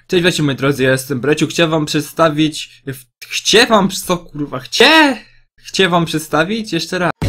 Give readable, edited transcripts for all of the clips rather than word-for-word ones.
Cześć, witajcie moi drodzy, ja jestem Breciu. Chciałem wam przedstawić... Co kurwa? Chciałem wam przedstawić jeszcze raz.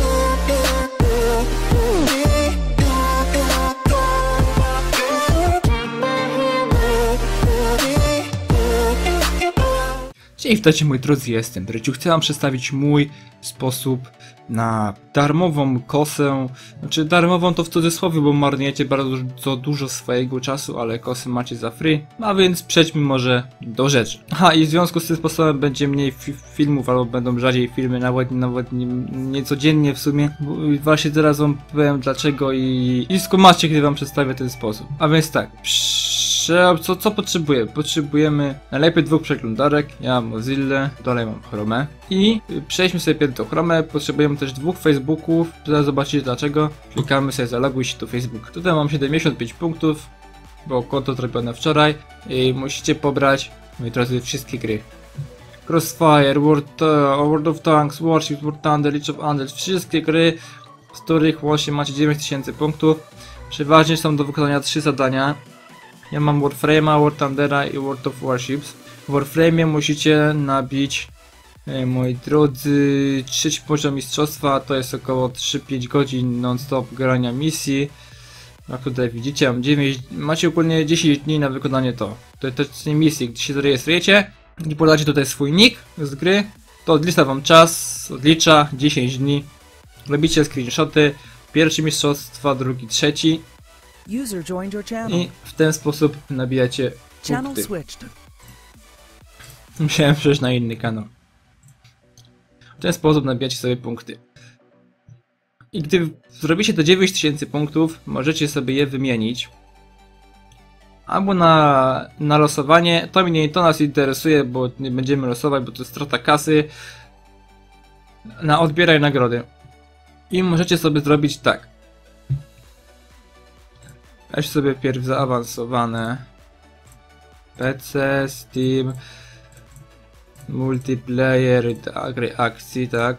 Cześć, witajcie moi drodzy, ja jestem Breciu. Chcę wam przedstawić mój sposób na darmową kosę. Znaczy darmową to w cudzysłowie, bo marnujecie bardzo dużo swojego czasu, ale kosy macie za free. A więc przejdźmy może do rzeczy. Aha, i w związku z tym sposobem będzie mniej filmów, albo będą rzadziej filmy, nawet nie codziennie w sumie. I właśnie teraz wam powiem dlaczego i skumacie, kiedy wam przedstawię ten sposób. A więc tak, co potrzebujemy? Potrzebujemy najlepiej dwóch przeglądarek. Ja mam Mozilla, dalej mam Chrome. I przejdźmy sobie pierw do Chrome. Potrzebujemy też dwóch Facebooków. Zaraz zobaczycie dlaczego. Klikamy sobie zaloguj się do Facebook. Tutaj mam 75 punktów, bo konto zrobione wczoraj. I musicie pobrać, moi drodzy, wszystkie gry. Crossfire, World of Tanks, Warships, War Thunder, League of Legends. Wszystkie gry, z których łącznie macie 9000 punktów. Przeważnie są do wykonania 3 zadania. Ja mam Warframe'a, War Thundera i World of Warships. W Warframe'ie musicie nabić, moi drodzy, 3 poziom mistrzostwa, to jest około 3-5 godzin non-stop grania misji. Jak tutaj widzicie, mam 9, macie ogólnie 10 dni na wykonanie to jest misji, gdy się zarejestrujecie i podacie tutaj swój nick z gry, to odlicza wam czas, odlicza 10 dni. Robicie screenshoty, pierwszy mistrzostwa, drugi, trzeci. I w ten sposób nabijacie punkty. Musiałem przejść na inny kanał. W ten sposób nabijacie sobie punkty. I gdy zrobicie te 9000 punktów, możecie sobie je wymienić. Albo na losowanie. To nas interesuje, bo nie będziemy losować, bo to jest strata kasy. Na odbieraj nagrody. I możecie sobie zrobić tak. Weź sobie pierw zaawansowane PC, Steam, multiplayer, gry akcji, tak.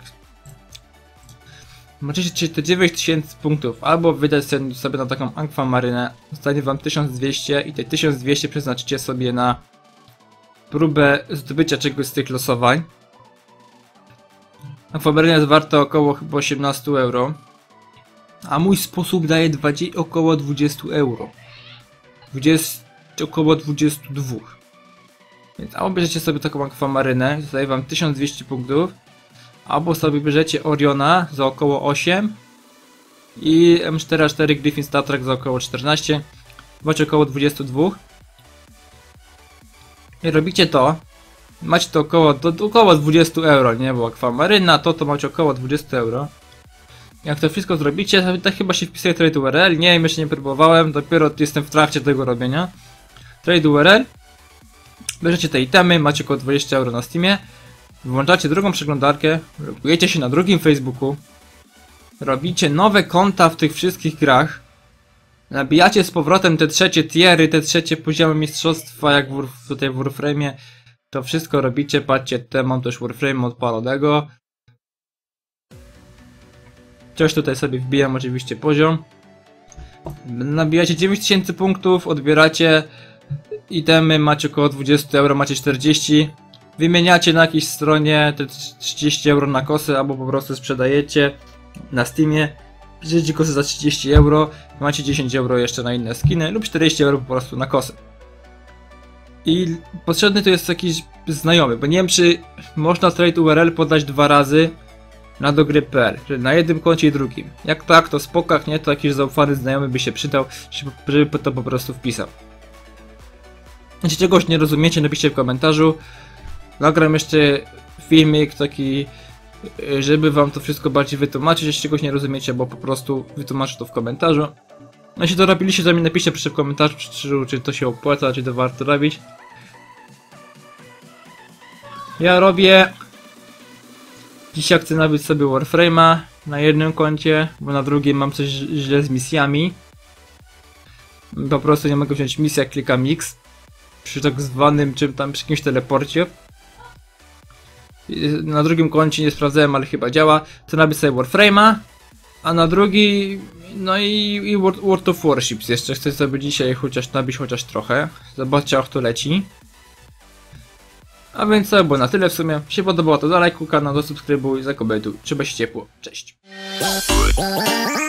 Możecie te 9000 punktów albo wydać sobie na taką akwamarynę, zostanie wam 1200 i te 1200 przeznaczycie sobie na próbę zdobycia czegoś z tych losowań. Akwamarynę jest warta około chyba 18 euro. A mój sposób daje około 20 euro. Około 22. Więc albo bierzecie sobie taką akwamarynę, daje wam 1200 punktów. Albo sobie bierzecie Oriona za około 8. I M4A4 Griffin Star Trek za około 14. Macie około 22. I robicie to. Macie to około 20 euro, nie? Bo akwamaryna to macie około 20 euro. Jak to wszystko zrobicie, to chyba się wpisuje Trade URL. Nie wiem, jeszcze nie próbowałem, dopiero jestem w trakcie tego robienia. Trade URL. Bierzecie te itemy, macie około 20 euro na Steamie. Włączacie drugą przeglądarkę, logujecie się na drugim Facebooku. Robicie nowe konta w tych wszystkich grach. Nabijacie z powrotem te trzecie tiery, te trzecie poziomy mistrzostwa, jak tutaj w Warframe'ie. To wszystko robicie, patrzcie, tutaj mam też Warframe odpalonego. Coś tutaj sobie wbijam oczywiście poziom. Nabijacie 9000 punktów, odbieracie itemy, macie około 20 euro, macie 40. Wymieniacie na jakiejś stronie te 30 euro na kosę, albo po prostu sprzedajecie na Steamie. Bierzecie kosę za 30 euro, macie 10 euro jeszcze na inne skiny lub 40 euro po prostu na kosę. I potrzebny tu jest jakiś znajomy, bo nie wiem czy można trade URL podać 2 razy na dogry.pl, na jednym koncie i drugim. Jak tak, to spoko, jak nie, to jakiś zaufany znajomy by się przydał, żeby to po prostu wpisał. Jeśli czegoś nie rozumiecie, napiszcie w komentarzu. Nagram jeszcze filmik taki, żeby wam to wszystko bardziej wytłumaczyć, jeśli czegoś nie rozumiecie, bo po prostu wytłumaczę to w komentarzu. No jeśli to robiliście, to mi napiszcie proszę w komentarzu, czy to się opłaca, czy to warto robić. Ja robię... Dzisiaj chcę nabyć sobie Warframe'a na jednym koncie, bo na drugim mam coś źle z misjami. Po prostu nie mogę wziąć misji, jak klikam X przy tak zwanym przy jakimś teleporcie. Na drugim koncie nie sprawdzałem, ale chyba działa. Chcę nabyć sobie Warframe'a A na drugi, no i World of Warships jeszcze chcę sobie dzisiaj nabić chociaż trochę. Zobaczcie, jak to leci. A więc to było na tyle w sumie. Jeśli się podobało, to daj lajku, kanał, zasubskrybuj, zakomentuj. Trzeba się ciepło. Cześć.